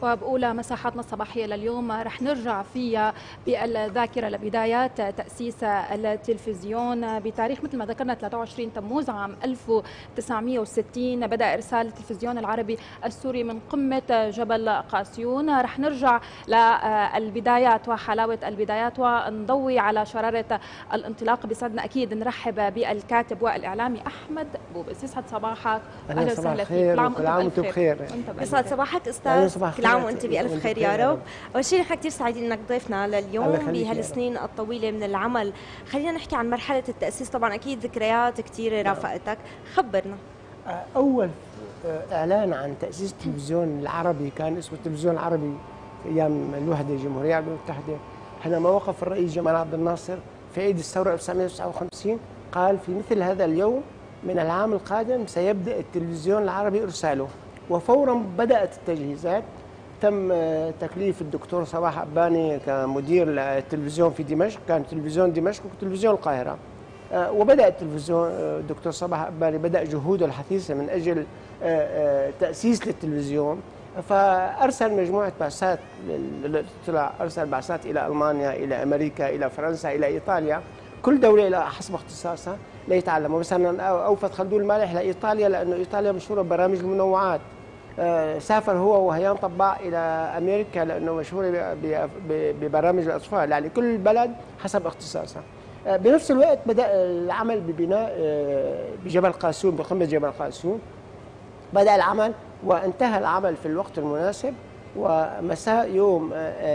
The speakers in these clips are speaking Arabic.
وبأولى مساحاتنا الصباحية لليوم رح نرجع فيها بالذاكرة لبدايات تأسيس التلفزيون بتاريخ مثل ما ذكرنا 23 تموز عام 1960. بدأ إرسال التلفزيون العربي السوري من قمة جبل قاسيون. رح نرجع للبدايات وحلاوة البدايات ونضوي على شرارة الانطلاق. بيسعدنا أكيد نرحب بالكاتب والإعلامي أحمد بوبس. يسعد صباحك. أهلا وسهلا فيك. كل عام وأنتم بخير. يسعد صباحك أستاذ. كل عام وأنت بألف خير يا رب. أول شيء نحن كثير سعيدين إنك ضيفنا لليوم بهالسنين الطويلة من العمل. خلينا نحكي عن مرحلة التأسيس. طبعا أكيد ذكريات كثيرة رافقتك، خبرنا. أول إعلان عن تأسيس التلفزيون العربي كان اسمه التلفزيون العربي في أيام الوحدة الجمهورية العربية المتحدة، حينما وقف الرئيس جمال عبد الناصر في عيد الثورة 1959 قال في مثل هذا اليوم من العام القادم سيبدأ التلفزيون العربي إرساله. وفورا بدأت التجهيزات. تم تكليف الدكتور صباح أباني كمدير التلفزيون في دمشق، كان تلفزيون دمشق وتلفزيون القاهرة. وبدأ التلفزيون الدكتور صباح أباني بدأ جهوده الحثيثة من أجل تأسيس للتلفزيون، فأرسل مجموعة بعثات للاطلاع، أرسل بعثات إلى ألمانيا، إلى أمريكا، إلى فرنسا، إلى إيطاليا، كل دولة إلى حسب اختصاصها ليتعلموا. مثلا أوفد خلدون المالح لإيطاليا لأنه إيطاليا مشهورة ببرامج المنوعات. سافر هو وهيان طباع إلى أمريكا لأنه مشهورة ببرامج الأطفال، يعني كل بلد حسب اختصاصها. بنفس الوقت بدأ العمل ببناء بجبل قاسيون، بقمة جبل قاسيون. بدأ العمل وانتهى العمل في الوقت المناسب. ومساء يوم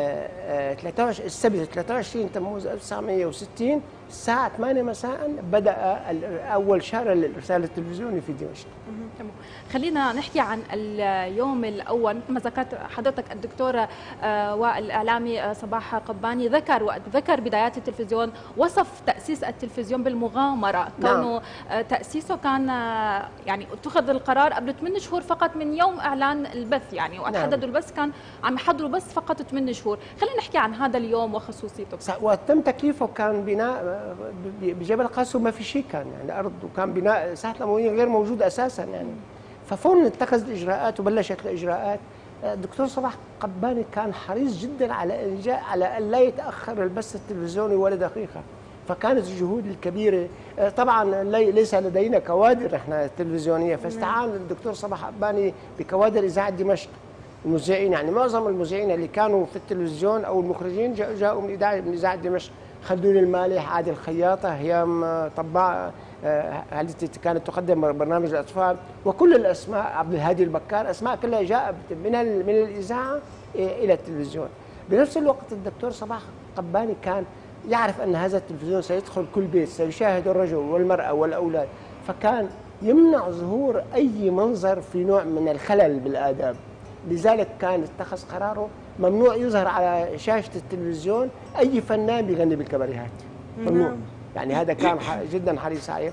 السبت 23 تموز 1960 الساعة 8 مساء بدأ أول شارع للإرسال التلفزيوني في دمشق. خلينا نحكي عن اليوم الأول. مثل ما ذكرت حضرتك الدكتور والإعلامي صباح قباني ذكر بدايات التلفزيون، وصف تأسيس التلفزيون بالمغامرة. كونه تأسيسه كان يعني اتخذ القرار قبل 8 شهور فقط من يوم إعلان البث، يعني وقت حددوا البث كان عم يحضروا بس فقط 8 شهور. خلينا نحكي عن هذا اليوم وخصوصيته. وتم تكليفه كان بناء بجبل قاسيون، ما في شيء كان يعني أرض، وكان بناء ساحة الأموية غير موجود أساسا يعني. ففورا اتخذ الإجراءات وبلشت الإجراءات. الدكتور صباح قباني كان حريص جدا على أن لا يتأخر البث التلفزيوني ولا دقيقة، فكانت الجهود الكبيرة. طبعا ليس لدينا كوادر احنا تلفزيونية، فاستعان الدكتور صباح قباني بكوادر إذاعة دمشق، المذيعين، يعني معظم المذيعين اللي كانوا في التلفزيون أو المخرجين جاءوا من إذاعة دمشق. خلدون المالح، عادل خياطة، هيام طباع التي كانت تقدم برنامج الأطفال، وكل الأسماء، عبد الهادي البكار، أسماء كلها جاءت من الإذاعة إلى التلفزيون. بنفس الوقت الدكتور صباح قباني كان يعرف أن هذا التلفزيون سيدخل كل بيت، سيشاهد الرجل والمرأة والأولاد، فكان يمنع ظهور أي منظر في نوع من الخلل بالآداب. لذلك كان اتخذ قراره ممنوع يظهر على شاشة التلفزيون أي فنان بيغني بالكباريهات، ممنوع. يعني هذا كان جدا حريص عليه.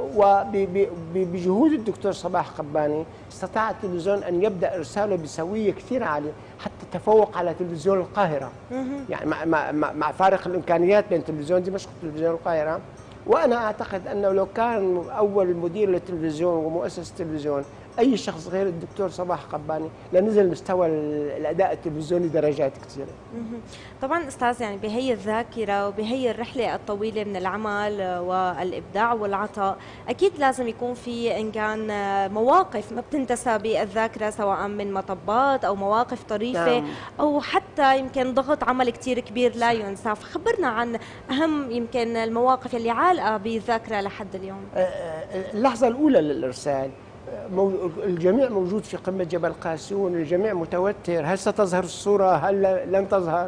وبجهود الدكتور صباح قباني استطاع التلفزيون أن يبدأ إرساله بسوية كثير عالية، حتى تفوق على تلفزيون القاهرة، يعني مع فارق الإمكانيات بين تلفزيون دمشق وتلفزيون القاهرة. وأنا أعتقد أنه لو كان أول مدير للتلفزيون ومؤسس التلفزيون أي شخص غير الدكتور صباح قباني لنزل مستوى الأداء التلفزيوني درجات كثيرة. طبعا أستاذ، يعني بهي الذاكرة وبهي الرحلة الطويلة من العمل والإبداع والعطاء، أكيد لازم يكون في إن كان مواقف ما بتنتسى بالذاكرة، سواء من مطبات أو مواقف طريفة أو حتى يمكن ضغط عمل كثير كبير لا ينسى. فخبرنا عن أهم يمكن المواقف اللي عالقة بالذاكرة لحد اليوم. اللحظة الأولى للإرسال الجميع موجود في قمة جبل قاسيون، الجميع متوتر، هل ستظهر الصورة هل لن تظهر.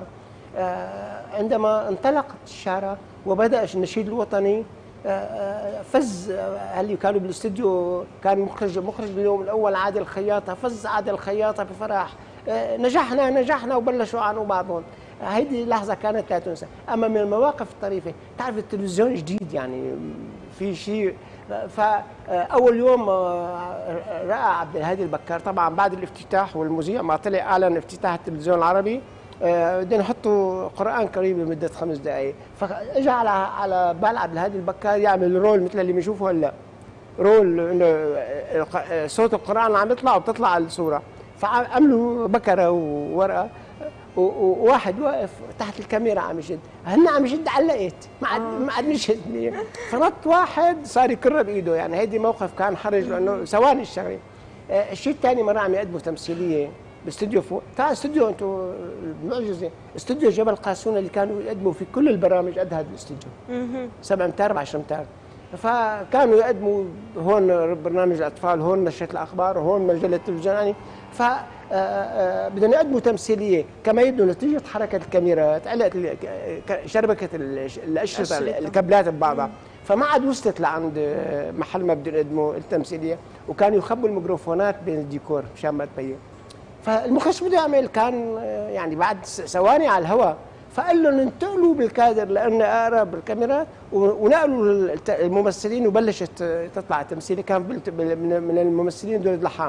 عندما انطلقت الشارع وبدأ النشيد الوطني فز، اللي كانوا بالاستديو كان مخرج اليوم الأول عادل خياطة، فز عادل خياطة بفرح، نجحنا وبلشوا يعانوا بعضهم. هذه لحظة كانت لا تنسى. أما من المواقف الطريفة، تعرف التلفزيون جديد يعني في شيء. فأول يوم رأى عبد الهادي البكار، طبعا بعد الافتتاح والمذيع ما طلع أعلن افتتاح التلفزيون العربي، بدنا نحطوا قرآن كريم لمدة 5 دقائق. فاجى على بال عبد الهادي البكار يعمل رول مثل اللي بنشوفه هلا، رول انه صوت القرآن عم يطلع وبتطلع الصورة. فعملوا بكره وورقه، وواحد واقف تحت الكاميرا عم يشد، هن عم يشد علقت ما عاد نشد، فنط واحد صار يكر بايده. يعني هيدي موقف كان حرج لانه ثواني الشغله. الشيء الثاني مره عم يقدموا تمثيليه باستوديو فوق، تعال استوديو انتم المعجزه، استوديو جبل قاسون اللي كانوا يقدموا في كل البرامج قد هذا الاستوديو 7 امتار ب 10 امتار. فكانوا يقدموا هون برنامج الاطفال، هون نشره الاخبار، وهون مجله التلفزيون يعني. ف بدهم يقدموا تمثيليه كما يبدو نتيجه حركه الكاميرات علقت شربكه الاشرطه الكابلات ببعضها، فما عاد وصلت لعند محل ما بدهم يقدموا التمثيليه، وكانوا يخبوا الميكروفونات بين الديكور مشان ما تبين. فالمخرج بده يعمل كان يعني بعد ثواني على الهواء، فقال لهم انتقلوا بالكادر لان اقرب الكاميرا، ونقلوا الممثلين وبلشت تطلع التمثيليه. كان من الممثلين دولة لحام.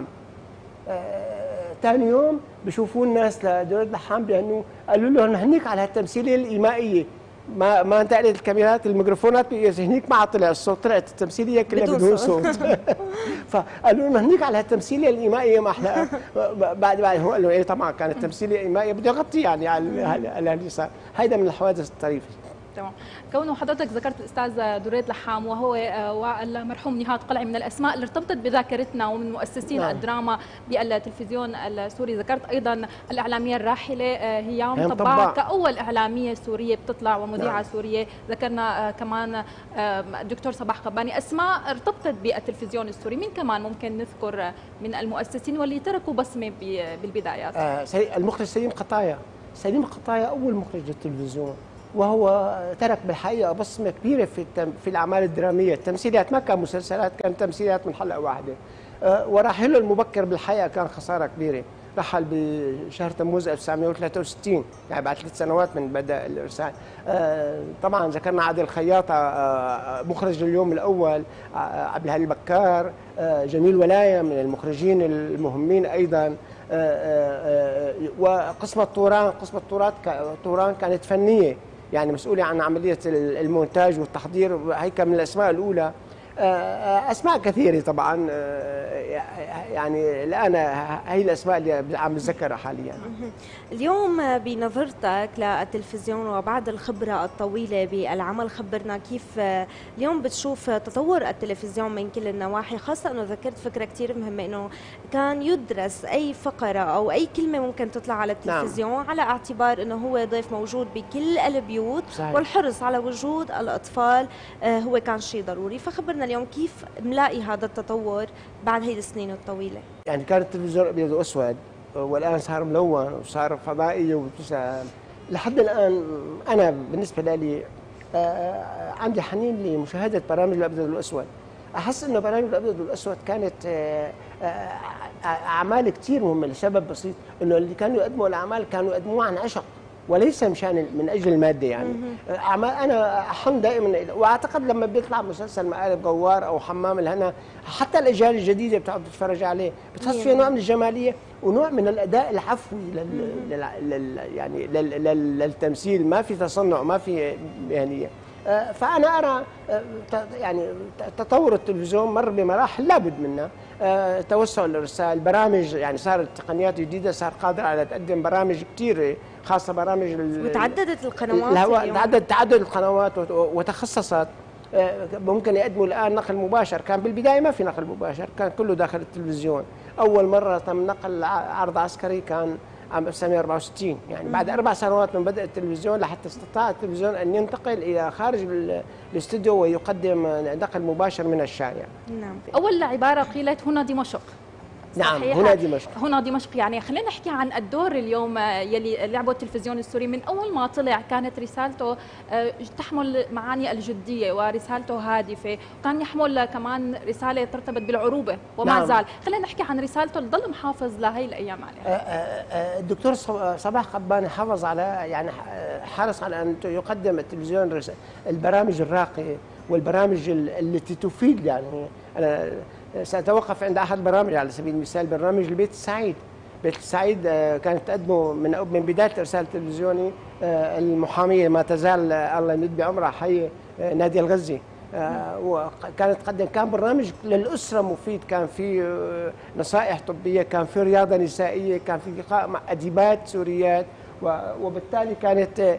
ثاني يوم بشوفوا الناس لدولة لحام بانه قالوا لهم هنيك على التمثيليه الايمائيه، ما انتقلت الكاميرات الميكروفونات هنيك ما طلع الصوت، طلعت التمثيليه كلها بدون صوت. فقالوا لهم هنيك على التمثيليه الايمائيه ما احلى. بعد هو قال له ايه طبعا كانت تمثيليه ايمائيه بده يغطي يعني على اللي صار. هيدا من الحوادث الطريفه. تمام. كونه حضرتك ذكرت الاستاذ دريد لحام وهو والمرحوم نهاد قلعي من الاسماء اللي ارتبطت بذاكرتنا ومن مؤسسين الدراما بالتلفزيون السوري، ذكرت ايضا الاعلاميه الراحله هيام طباع كاول اعلاميه سوريه بتطلع ومذيعه سوريه، ذكرنا كمان الدكتور صباح قباني، اسماء ارتبطت بالتلفزيون السوري. مين كمان ممكن نذكر من المؤسسين واللي تركوا بسمه بالبدايات؟ المخرج سليم قطايا. سليم قطايا اول مخرج للتلفزيون، وهو ترك بالحقيقه بصمه كبيره في الاعمال الدراميه، التمثيليات ما كان مسلسلات، كان تمثيليات من حلقه واحده. ورحيله المبكر بالحقيقه كان خساره كبيره، رحل بشهر تموز 1963 يعني بعد 3 سنوات من بدء الارسال. طبعا ذكرنا عادل خياطه مخرج اليوم الاول، عبد الهادي بكار، جميل ولايه من المخرجين المهمين ايضا. وقسمة طوران كانت فنيه، يعني مسؤوله عن عمليه المونتاج والتحضير، هيك من الاسماء الاولى. اسماء كثيره طبعا، يعني الان هي الاسماء اللي عم نتذكرها حاليا. اليوم بنظرتك للتلفزيون وبعد الخبره الطويله بالعمل، خبرنا كيف اليوم بتشوف تطور التلفزيون من كل النواحي، خاصه انه ذكرت فكره كثير مهمه انه كان يدرس اي فقره او اي كلمه ممكن تطلع على التلفزيون على اعتبار انه هو ضيف موجود بكل البيوت. صحيح. والحرص على وجود الاطفال هو كان شيء ضروري. فخبرنا اليوم كيف ملاقي هذا التطور بعد هي السنين الطويله؟ يعني كان التلفزيون ابيض واسود، والان صار ملون وصار فضائي لحد الان انا بالنسبه لي عندي حنين لمشاهده برامج الابيض والاسود. احس انه برامج الابيض والاسود كانت اعمال كثير مهمه لسبب بسيط، انه اللي كانوا يقدموا الاعمال كانوا يقدموها عن عشق وليس مشان من اجل الماده. يعني اعمال انا احن دائما، واعتقد لما بيطلع مسلسل مقالب غوار او حمام الهنا، حتى الاجيال الجديده بتقعد تتفرج عليه بتحس فيه نوع من الجماليه ونوع من الاداء العفوي يعني للتمثيل، ما في تصنع ما في مهنيه. فانا ارى يعني تطور التلفزيون مر بمراحل لابد منها، توسع الارسال، برامج يعني صارت تقنيات جديده، صار قادر على تقدم برامج كثيره، خاصه برامج وتعددت القنوات، تعدد القنوات وتخصصت. ممكن يقدموا الان نقل مباشر، كان بالبدايه ما في نقل مباشر، كان كله داخل التلفزيون. اول مره تم نقل عرض عسكري كان عام 1964، يعني بعد 4 سنوات من بدء التلفزيون لحتى استطاع التلفزيون ان ينتقل الى خارج الاستوديو ويقدم نقل مباشر من الشارع. نعم. اول عباره قيلت هنا دمشق. نعم هنا دمشق. هنا دمشق، يعني خلينا نحكي عن الدور اليوم يلي لعبه التلفزيون السوري. من اول ما طلع كانت رسالته تحمل معاني الجديه ورسالته هادفه، وكان يحمل كمان رساله ترتبط بالعروبه وما نعم. زال. خلينا نحكي عن رسالته اللي ضل محافظ لهي الايام عليها. الدكتور صباح قباني حافظ على، يعني حرص على ان يقدم التلفزيون البرامج الراقيه والبرامج التي تفيد. يعني انا سأتوقف عند أحد البرامج على سبيل المثال، برنامج البيت السعيد. بيت السعيد كانت تقدمه من بداية الإرسال التلفزيوني المحامية ما تزال الله يمد بعمرها حي نادية الغزي. وكانت تقدم، كان برنامج للأسرة مفيد، كان في نصائح طبية، كان في رياضة نسائية، كان في لقاء مع أديبات سوريات، وبالتالي كانت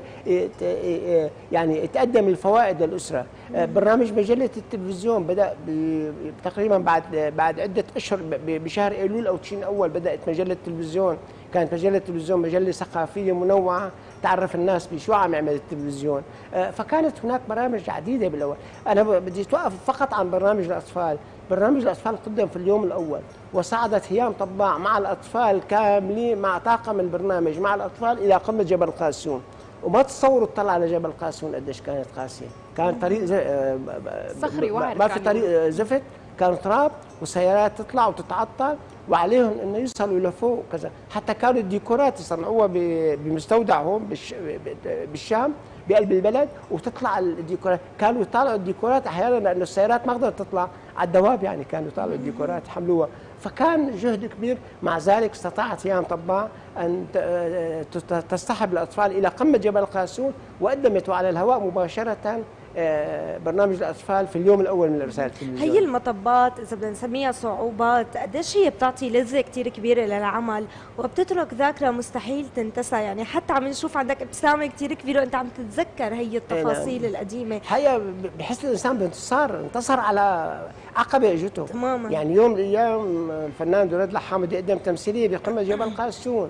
يعني تقدم الفوائد للأسرة. برنامج مجلة التلفزيون بدأ تقريبا بعد عدة أشهر، بشهر أيلول أو تشرين أول بدأت مجلة التلفزيون. كانت مجلة التلفزيون مجلة ثقافية منوعة تعرف الناس بشو عم يعمل التلفزيون. فكانت هناك برامج عديدة بالأول. أنا بدي أتوقف فقط عن برنامج الأطفال. برنامج الأطفال قدم في اليوم الأول، وصعدت هيام طباع مع الأطفال كاملين، مع طاقم البرنامج مع الأطفال إلى قمة جبل قاسون. وما تصوروا تطلع على جبل قاسون قديش كانت قاسية. كان طريق صخري وعر، ما في طريق زفت، كان تراب وسيارات تطلع وتتعطل، وعليهم انه يوصلوا لفوق وكذا. حتى كانوا الديكورات يصنعوها بمستودع هون بالشام بقلب البلد، وتطلع الديكورات. كانوا يطالعوا الديكورات احيانا لانه السيارات ما قدرت تطلع على الدواب، يعني كانوا يطالعوا الديكورات يحملوها. فكان جهد كبير. مع ذلك استطاعت هيام طباع ان تصطحب الاطفال الى قمه جبل قاسون، وقدمت على الهواء مباشره برنامج الأطفال في اليوم الأول من رسالة التلفزيون. هي المطبات إذا بدنا نسميها صعوبات، قديش هي بتعطي لذة كتير كبيرة للعمل، وبتترك ذاكرة مستحيل تنتسى. يعني حتى عم نشوف عندك ابتسامة كتير كبيرة وأنت عم تتذكر هي التفاصيل القديمة. هي بحس الإنسان بانتصار، انتصر على عقبة اجته تماما. يعني يوم من الأيام الفنان دراد الحامد يقدم تمثيلية بقمة جبل قاسون،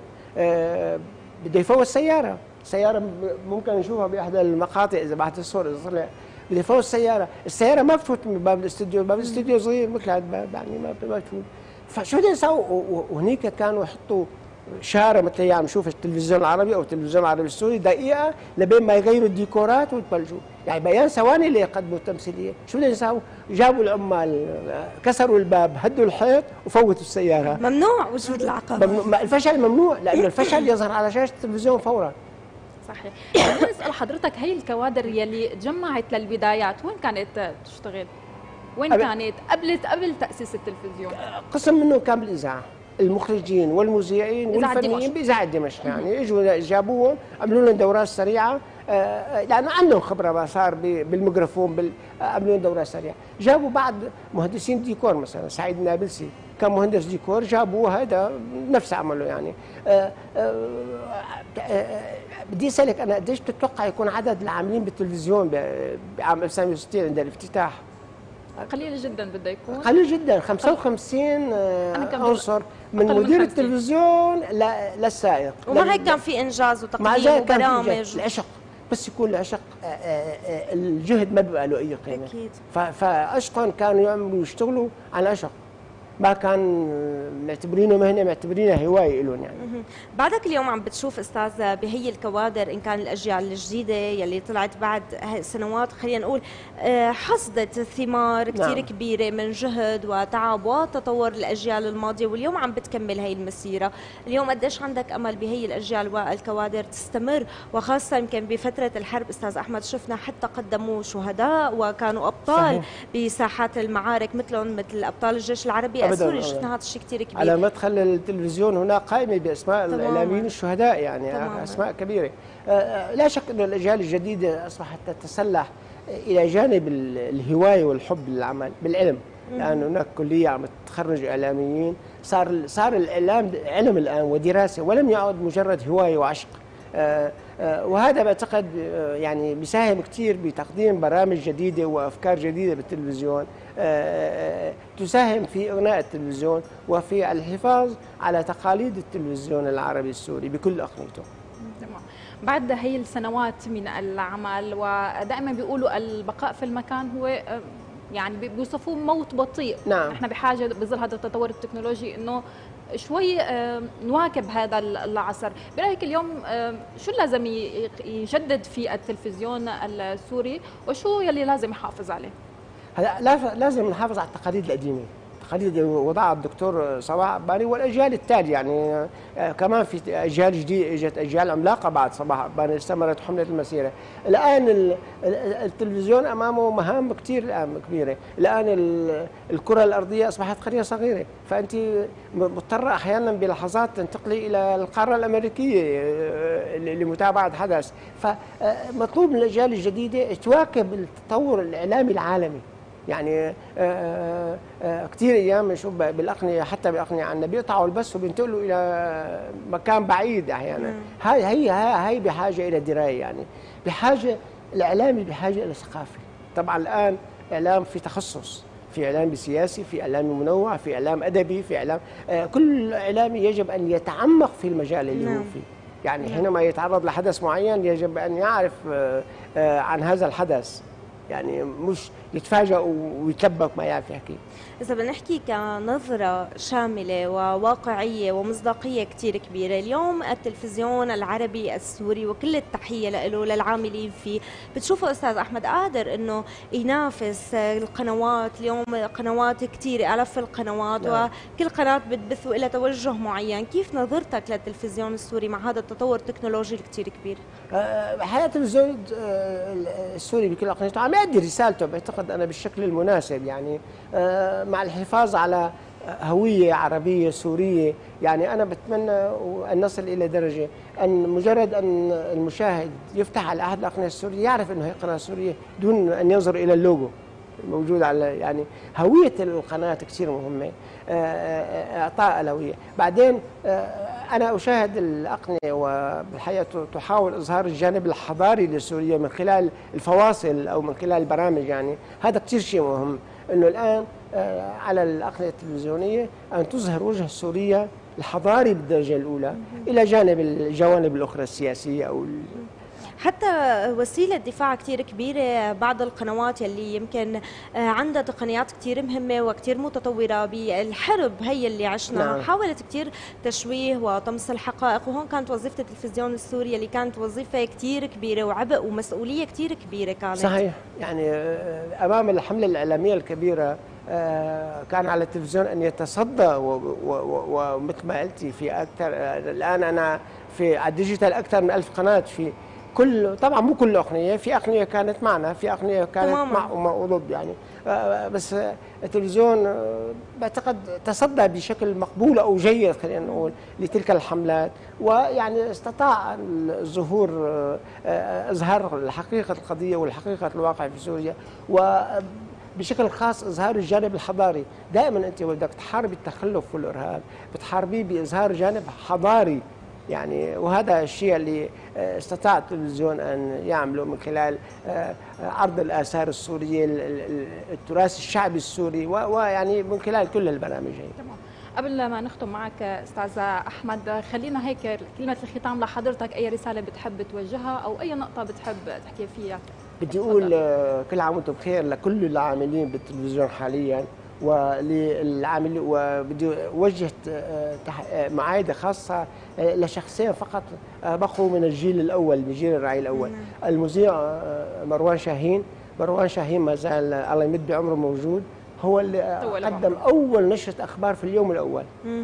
بده يفوت سيارة ممكن نشوفها بإحدى المقاطع إذا بعت الصور، إذا طلع بده يفوت السيارة ما بتفوت من باب الاستوديو، باب الاستوديو صغير مثل هذا الباب، يعني ما بتفوت. فشو بدهم يسووا؟ وهنيك كانوا يحطوا شارة مثل هي عم نشوف التلفزيون العربي أو التلفزيون العربي السوري، دقيقة لبين ما يغيروا الديكورات ويتبلجوا، يعني بيان ثواني اللي يقدموا التمثيلية. شو بدهم يسووا؟ جابوا العمال، كسروا الباب، هدوا الحيط وفوتوا السيارة. ممنوع وجود العقبة. الفشل ممنوع، لأنه الفشل يظهر على شاشة التلفزيون فورا. صحيح. بدي اسال حضرتك، هي الكوادر يلي تجمعت للبدايات وين كانت تشتغل؟ وين كانت قبل تاسيس التلفزيون؟ قسم منه كان بالاذاعه، المخرجين والمذيعين والفنيين باذاعه دمشق، يعني اجوا جابوهم عملوا لهم دورات سريعه، لانه عندهم خبره ما صار بالميكروفون، عملوا لهم دورات سريعه. جابوا بعض مهندسين ديكور، مثلا سعيد النابلسي كان مهندس ديكور، جابوه هذا نفس عمله. يعني بدي اسالك انا، قديش بتتوقع يكون عدد العاملين بالتلفزيون بعام 1960 عند الافتتاح؟ قليل جدا بده يكون، قليل جدا، 55 عنصر من مدير التلفزيون للسائق. وما هيك كان في انجاز وتقديم وبرامج. العشق بس يكون العشق، الجهد ما بيبقى له اي قيمه. اكيد. فعشقهم كانوا يعملوا يشتغلوا على عشق، ما كان معتبرينه مهنه، معتبرينها هوايه لهم يعني. بعدك اليوم عم بتشوف استاذ بهي الكوادر، ان كان الاجيال الجديده يلي طلعت بعد سنوات، خلينا نقول حصدت ثمار كثير كبيره من جهد وتعب وتطور الاجيال الماضيه، واليوم عم بتكمل هي المسيره. اليوم قديش عندك امل بهي الاجيال والكوادر تستمر، وخاصه يمكن بفتره الحرب استاذ احمد شفنا حتى قدموا شهداء وكانوا ابطال بساحات المعارك، مثل ابطال الجيش العربي السوري. شفنا هذا الشيء كثير كبير. على مدخل التلفزيون هناك قائمه باسماء الاعلاميين الشهداء، يعني اسماء كبيره. لا شك ان الاجيال الجديده اصبحت تتسلح الى جانب الهوايه والحب للعمل بالعلم، لان هناك كليه عم تخرج اعلاميين، صار الاعلام علم الان ودراسه، ولم يعد مجرد هوايه وعشق. وهذا بعتقد يعني بيساهم كثير بتقديم برامج جديده وافكار جديده بالتلفزيون، تساهم في اغناء التلفزيون وفي الحفاظ على تقاليد التلفزيون العربي السوري بكل اقنيته. تمام. بعد هي السنوات من العمل، ودائما بيقولوا البقاء في المكان هو يعني بيوصفوه موت بطيء. نعم. نحن بحاجه بظل هذا التطور التكنولوجي انه شوي نواكب هذا العصر. برايك اليوم شو لازم يجدد في التلفزيون السوري، وشو يلي لازم يحافظ عليه؟ هلا لازم نحافظ على التقاليد القديمه، خريطة وضعها الدكتور صباح عباني والأجيال التالية، يعني كمان في أجيال جديدة، إجت أجيال عملاقة بعد صباح عباني استمرت حملة المسيرة. الآن التلفزيون أمامه مهام كثير الآن كبيرة. الآن الكرة الأرضية أصبحت قرية صغيرة، فأنت مضطرة أحيانا بلحظات تنتقلي إلى القارة الأمريكية لمتابعة حدث. فمطلوب من الأجيال الجديدة تواكب التطور الإعلامي العالمي. يعني كثير ايام نشوف بالاقنيه، حتى بالاقنيه عندنا بيقطعوا البث وبينتقلوا الى مكان بعيد احيانا. هي بحاجه الى درايه، يعني بحاجه الاعلامي بحاجه الى ثقافه. طبعا الان اعلام في تخصص، في اعلام سياسي، في اعلام منوع، في اعلام ادبي، في اعلام كل اعلامي يجب ان يتعمق في المجال اللي هو فيه. يعني حينما يتعرض لحدث معين يجب ان يعرف عن هذا الحدث، يعني مش يتفاجئ ويتلبك ما يعرف يحكي. إذا بنحكي كنظرة شاملة وواقعية ومصداقية كتير كبيرة، اليوم التلفزيون العربي السوري وكل التحية له للعاملين فيه، بتشوفوا أستاذ أحمد قادر إنه ينافس القنوات؟ اليوم قنوات كتير، آلاف القنوات، نعم. وكل قناة بتبث إلى توجه معين. كيف نظرتك للتلفزيون السوري مع هذا التطور التكنولوجي الكتير كبير؟ حياة التلفزيون السوري بكل أقنيته عم يؤدي رسالته بعتقد أنا بالشكل المناسب، يعني مع الحفاظ على هوية عربية سورية. يعني أنا بتمنى أن نصل إلى درجة أن مجرد أن المشاهد يفتح على أحد الأقنية السورية يعرف أنه هي قناة سورية دون أن ينظر إلى اللوجو موجود على، يعني هوية القناة كثير مهمة، إعطاء الهوية. بعدين أنا أشاهد الأقنية وبالحقيقة تحاول إظهار الجانب الحضاري لسوريا من خلال الفواصل أو من خلال البرامج. يعني هذا كثير شيء مهم، أنه الآن على الأقنية التلفزيونية أن تظهر وجه سوريا الحضاري بالدرجة الأولى إلى جانب الجوانب الأخرى السياسية أو حتى وسيلة دفاع كتير كبيرة. بعض القنوات يلي يمكن عندها تقنيات كتير مهمة وكتير متطورة بالحرب هي اللي عشنا، نعم. حاولت كتير تشويه وطمس الحقائق، وهون كانت وظيفة التلفزيون السوري اللي كانت وظيفة كتير كبيرة وعبء ومسؤولية كتير كبيرة كانت. صحيح. يعني أمام الحملة الإعلامية الكبيرة كان على التلفزيون أن يتصدى، ومثل ما قلتي في أكثر الآن أنا في على الديجيتال أكثر من 1000 قناة. في كل طبعا مو كل أقنية، في أقنية كانت معنا، في أقنية كانت مع وضد، يعني بس التلفزيون بعتقد تصدى بشكل مقبول أو جيد خلينا نقول لتلك الحملات، ويعني استطاع الظهور إظهار حقيقة القضية والحقيقة الواقع في سوريا، وبشكل خاص إظهار الجانب الحضاري. دائما أنت بدك تحاربي التخلف والإرهاب بتحاربيه بإظهار جانب حضاري، يعني وهذا الشيء اللي استطاع التلفزيون أن يعمله من خلال عرض الآثار السورية، التراث الشعبي السوري، ويعني من خلال كل البرامج هي. تمام. قبل ما نختم معك استاذ احمد، خلينا هيك كلمه الختام لحضرتك، اي رساله بتحب توجهها او اي نقطه بتحب تحكي فيها؟ بدي اقول كل عام وانتم بخير لكل العاملين بالتلفزيون حاليا وللعاملين، وبدي اوجه معايده خاصه لشخصين فقط بقوا من الجيل الاول، من جيل الراعي الاول. المذيع مروان شاهين. مروان شاهين ما زال الله يمد بعمره موجود، هو اللي قدم اول نشره اخبار في اليوم الاول.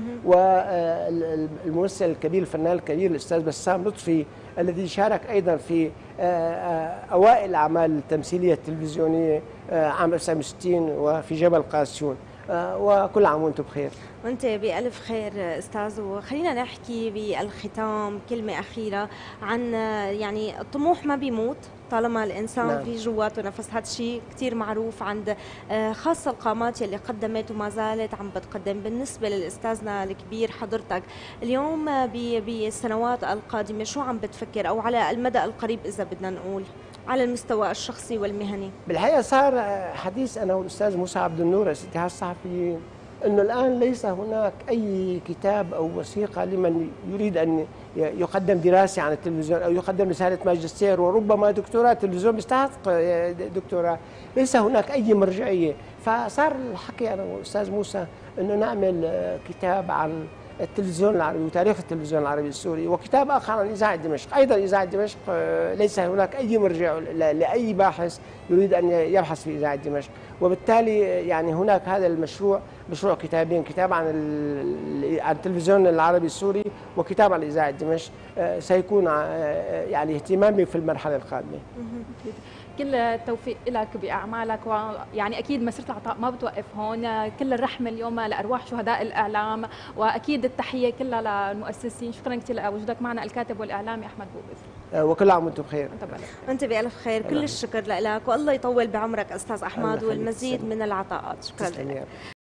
والممثل الكبير الفنان الكبير الاستاذ بسام لطفي الذي شارك ايضا في اوائل الاعمال التمثيليه التلفزيونيه عام 1960 وفي جبل قاسيون. وكل عام وانتم بخير. وانت بألف خير استاذ. وخلينا نحكي بالختام كلمة أخيرة عن يعني الطموح ما بيموت طالما الإنسان نعم. في جواته نفس. هذا الشيء كثير معروف عند خاصة القامات اللي قدمت وما زالت عم بتقدم. بالنسبة للأستاذنا الكبير حضرتك اليوم بالسنوات القادمة شو عم بتفكر، أو على المدى القريب إذا بدنا نقول على المستوى الشخصي والمهني؟ بالحقيقة صار حديث أنا والأستاذ موسى عبد النور اتحاد الصحفيين أنه الآن ليس هناك أي كتاب أو وثيقة لمن يريد أن يقدم دراسة عن التلفزيون أو يقدم رسالة ماجستير وربما دكتوراه. التلفزيون بيستحق دكتوراه، ليس هناك أي مرجعية. فصار الحكي أنا والأستاذ موسى أنه نعمل كتاب عن التلفزيون العربي وتاريخ التلفزيون العربي السوري، وكتاب آخر عن إذاعة دمشق. أيضا إذاعة دمشق ليس هناك أي مرجع لأي باحث يريد أن يبحث في إذاعة دمشق، وبالتالي يعني هناك هذا المشروع، مشروع كتابين، كتاب عن التلفزيون العربي السوري وكتاب عن إذاعة دمشق، سيكون يعني اهتمامي في المرحلة القادمة. كل التوفيق لك بأعمالك، ويعني أكيد مسيرة العطاء ما بتوقف هون. كل الرحمة اليوم لأرواح شهداء الإعلام، وأكيد التحية كلها للمؤسسين. شكرا كثير لوجودك معنا الكاتب والإعلامي أحمد بوبز. وكل عام وأنتم بخير. أنت بألف خير. كل الشكر لك، والله يطول بعمرك أستاذ أحمد، والمزيد من العطاءات. شكرا لك.